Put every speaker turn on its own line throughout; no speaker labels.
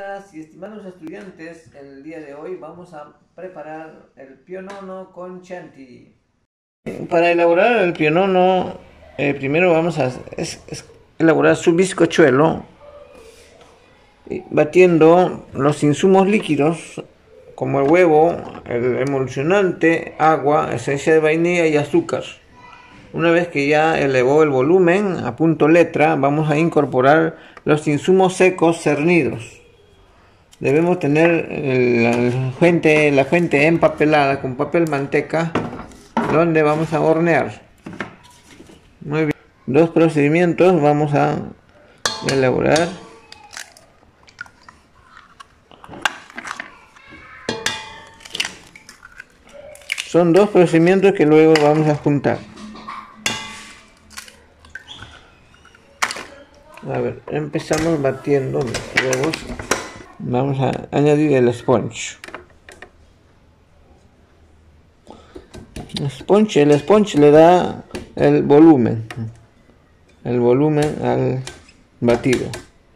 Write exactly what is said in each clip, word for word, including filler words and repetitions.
días y estimados estudiantes, el día de hoy vamos a preparar el pionono con Chianti. Para elaborar el pionono, eh, primero vamos a es, es elaborar su bizcochuelo, batiendo los insumos líquidos como el huevo, el emulsionante, agua, esencia de vainilla y azúcar. Una vez que ya elevó el volumen a punto letra, vamos a incorporar los insumos secos cernidos. Debemos tener la fuente, la fuente empapelada con papel manteca, donde vamos a hornear. Muy bien. Dos procedimientos vamos a elaborar. Son dos procedimientos que luego vamos a juntar. A ver, empezamos batiendo los huevos. Vamos a añadir el sponge. El sponge, el sponge le da el volumen, el volumen al batido.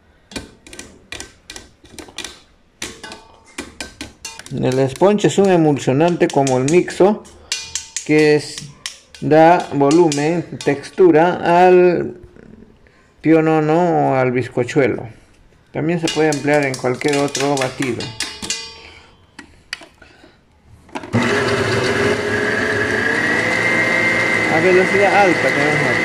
El sponge es un emulsionante como el mixo que es, da volumen, textura al pionono o al bizcochuelo. También se puede emplear en cualquier otro batido. A velocidad alta tenemos aquí.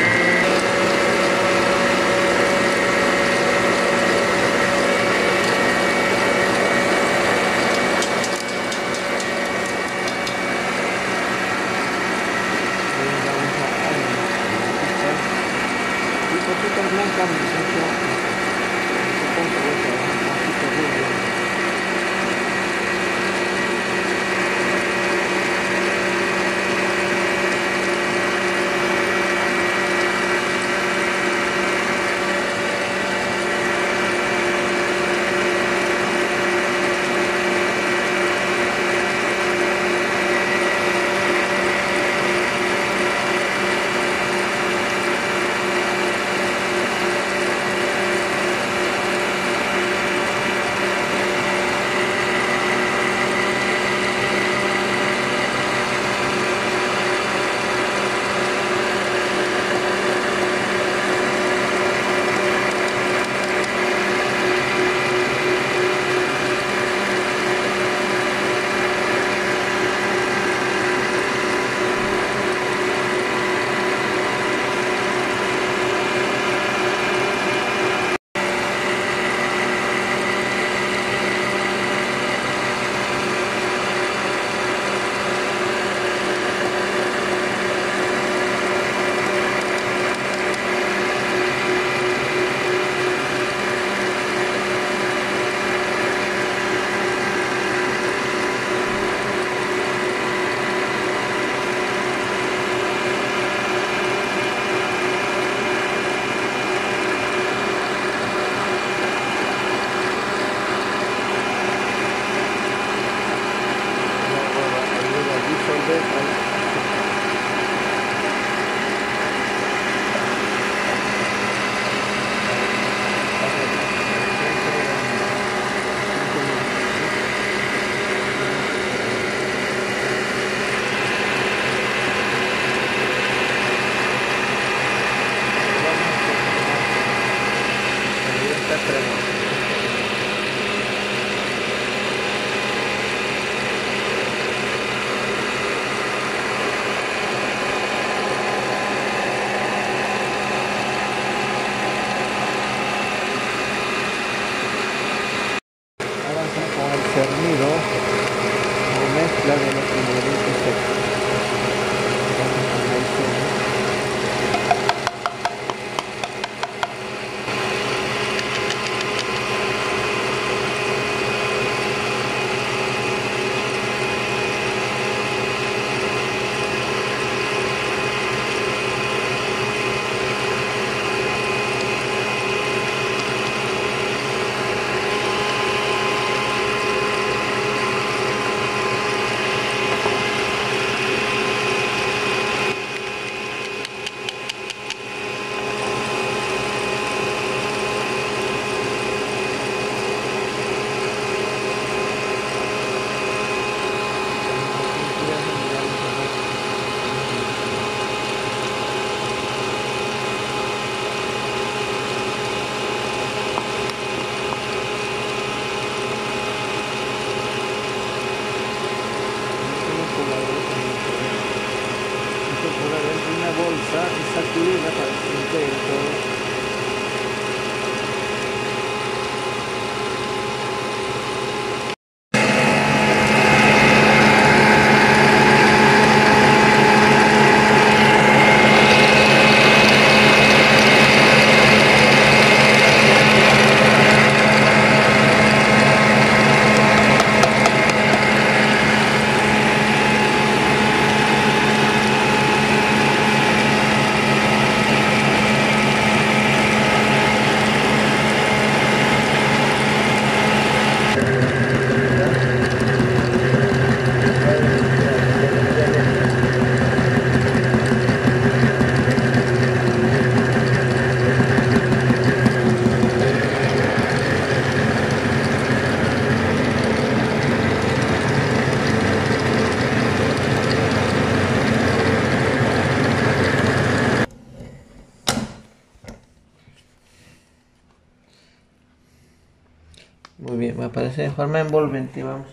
Muy bien, me aparece de forma envolvente. Vamos.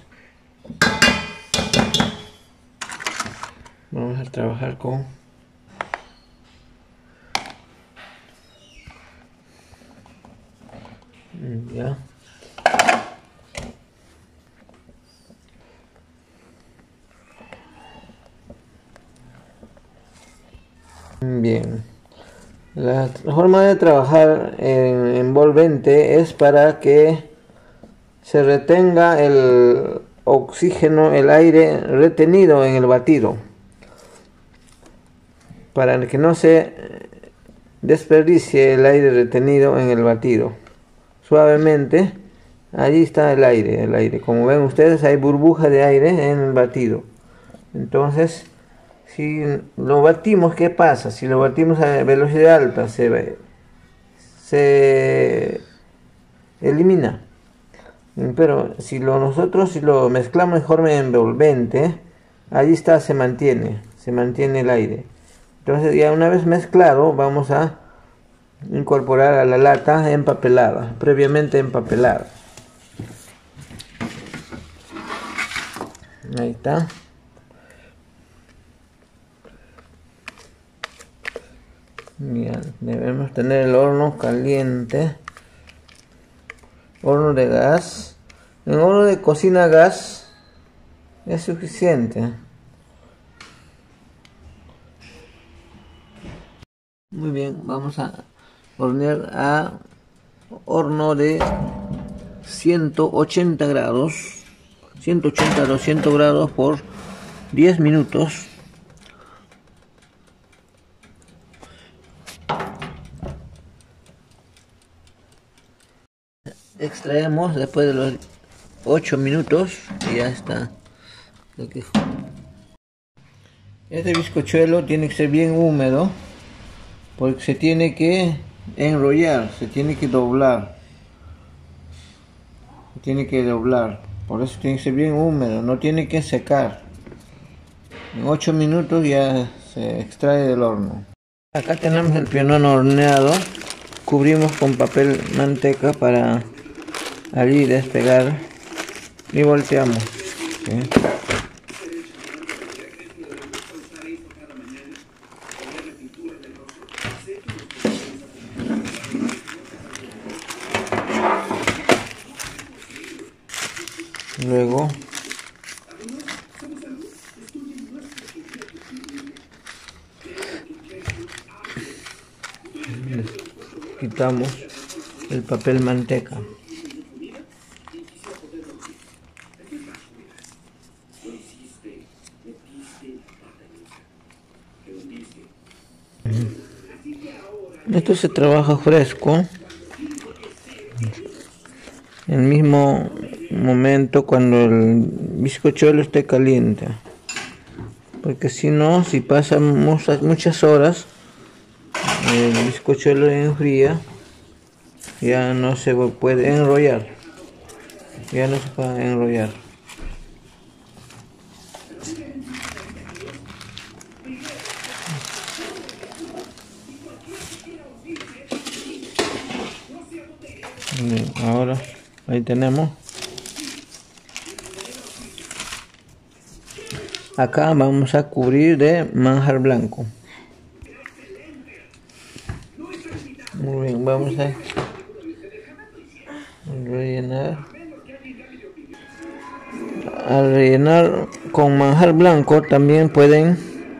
Vamos a trabajar con ya. Bien. La forma de trabajar en envolvente es para que se retenga el oxígeno, el aire retenido en el batido, para que no se desperdicie el aire retenido en el batido. Suavemente, allí está el aire, el aire. Como ven ustedes, hay burbuja de aire en el batido. Entonces, si lo batimos, ¿qué pasa? Si lo batimos a velocidad alta, se, se elimina. Pero si lo, nosotros si lo mezclamos de forma envolvente, allí está, se mantiene, se mantiene el aire. Entonces ya una vez mezclado, vamos a incorporar a la lata empapelada, previamente empapelada. Ahí está. Bien, debemos tener el horno caliente. Horno de gas. En horno de cocina a gas es suficiente. Muy bien, vamos a hornear a horno de ciento ochenta grados, ciento ochenta a doscientos grados por diez minutos. Extraemos después de los ocho minutos y ya está. Este bizcochuelo tiene que ser bien húmedo porque se tiene que enrollar, se tiene que doblar, se tiene que doblar, por eso tiene que ser bien húmedo, no tiene que secar. En ocho minutos ya se extrae del horno. Acá tenemos el pianón horneado, cubrimos con papel manteca para allí despegar y volteamos. ¿Sí? Luego quitamos el papel manteca. Esto se trabaja fresco, en el mismo momento cuando el bizcochuelo esté caliente, porque si no, si pasan muchas, muchas horas, el bizcochuelo enfría, ya no se puede enrollar, ya no se puede enrollar. Bien, ahora ahí tenemos. Acá vamos a cubrir de manjar blanco. Muy bien, vamos a rellenar. Al rellenar con manjar blanco también pueden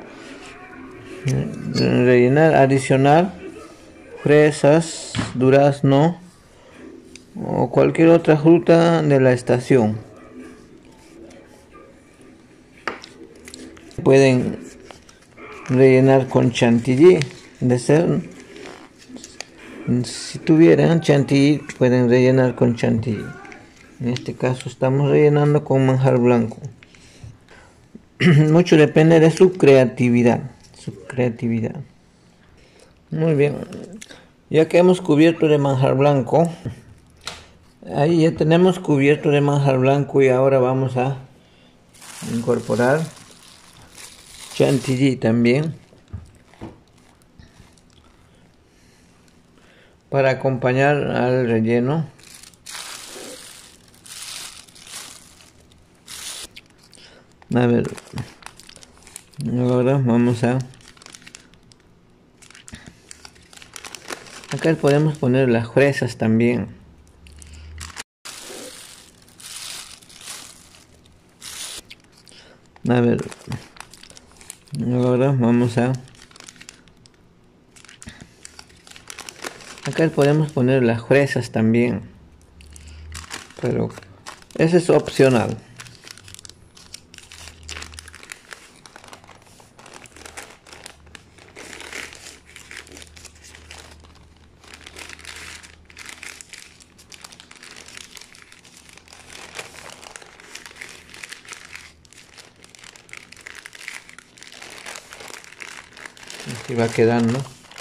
rellenar, adicionar fresas, durazno o cualquier otra fruta de la estación. Pueden rellenar con chantilly, de ser, si tuvieran chantilly pueden rellenar con chantilly. En este caso estamos rellenando con manjar blanco. Mucho depende de su creatividad, su creatividad. Muy bien, ya que hemos cubierto de manjar blanco, ahí ya tenemos cubierto de manjar blanco y ahora vamos a incorporar chantilly también para acompañar al relleno. A ver, ahora vamos a... Acá podemos poner las fresas también. A ver, ahora vamos a... Acá podemos poner las fresas también, pero eso es opcional. Así va quedando.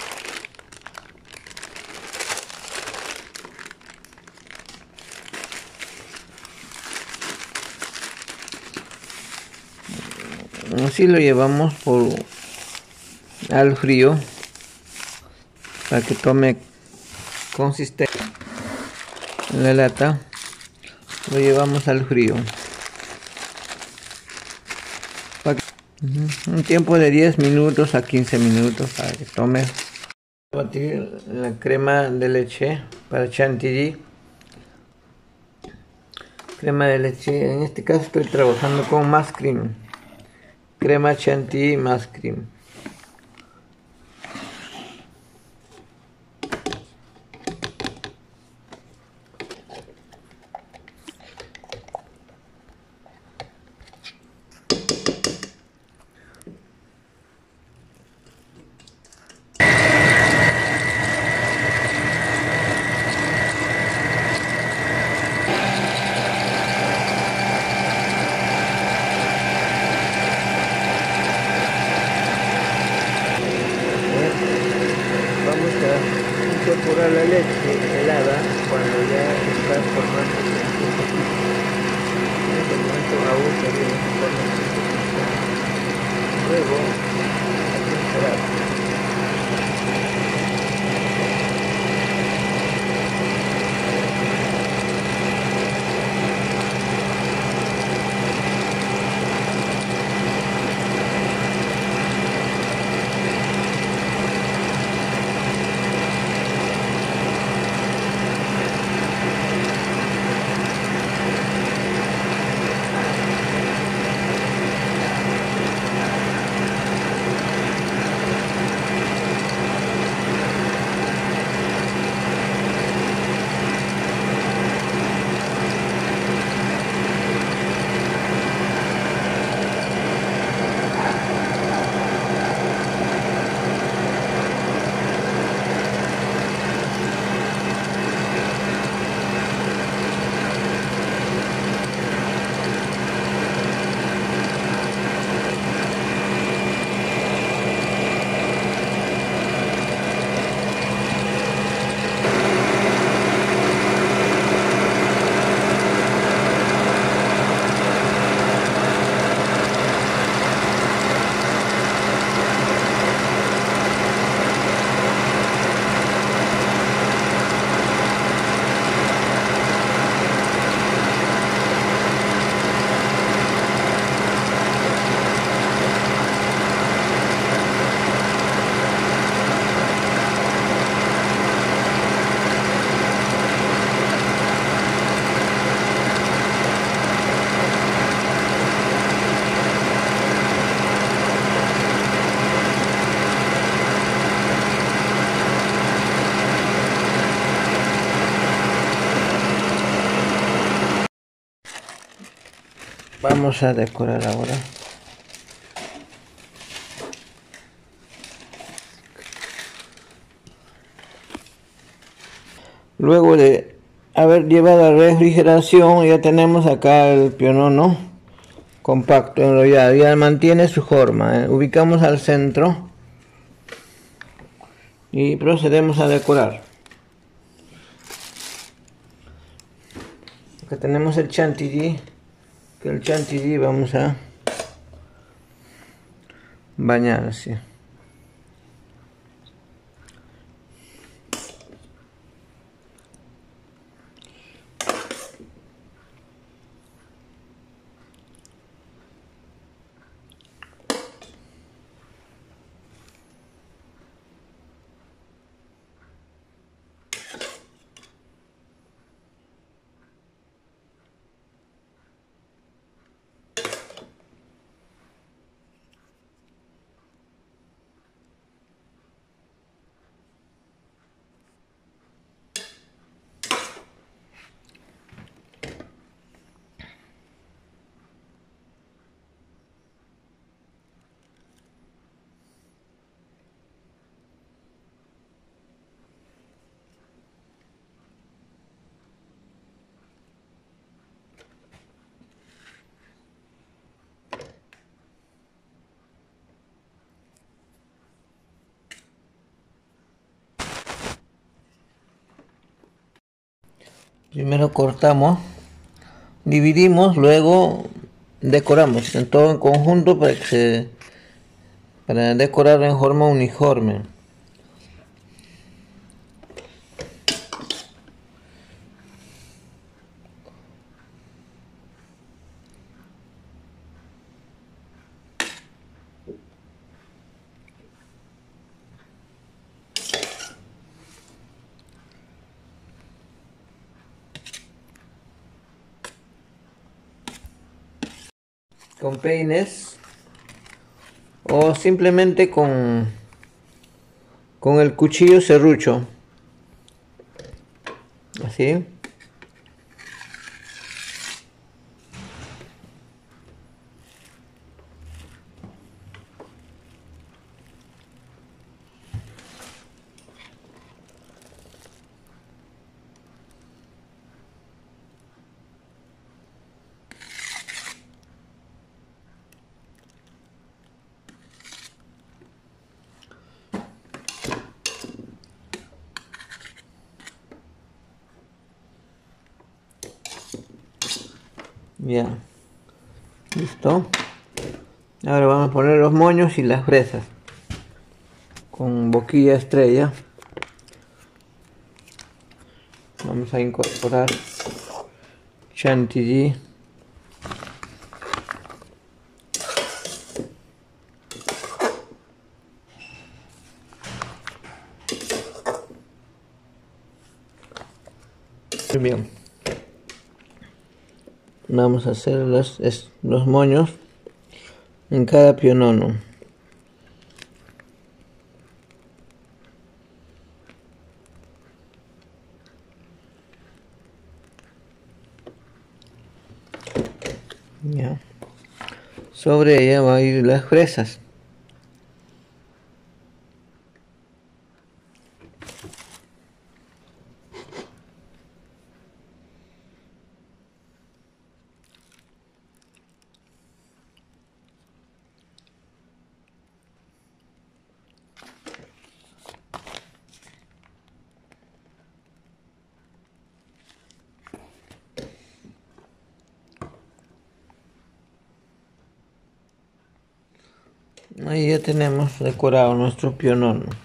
Así lo llevamos por al frío para que tome consistencia. En la lata lo llevamos al frío. Un tiempo de diez minutos a quince minutos para que tome. Batir la crema de leche para chantilly. Crema de leche, en este caso estoy trabajando con más cream. Crema chantilly más cream. Incorporar la leche helada cuando ya está formando un poquito. En este momento aún todavía no se forma un poquito. Luego hay que esperar. Vamos a decorar ahora. Luego de haber llevado a refrigeración, ya tenemos acá el pionono compacto enrollado. Ya mantiene su forma, ¿eh? Ubicamos al centro y procedemos a decorar. Acá tenemos el chantilly. Que el chantilly vamos a bañar así. Primero cortamos, dividimos, luego decoramos en todo en conjunto para que se, para decorar en forma uniforme. Con peines o simplemente con con el cuchillo serrucho, así. Ya, listo. Ahora vamos a poner los moños y las fresas con boquilla estrella. Vamos a incorporar chantilly, muy bien. Vamos a hacer los, es, los moños en cada pionono. Ya. Sobre ella va a ir las fresas. Ahí ya tenemos decorado nuestro pionono.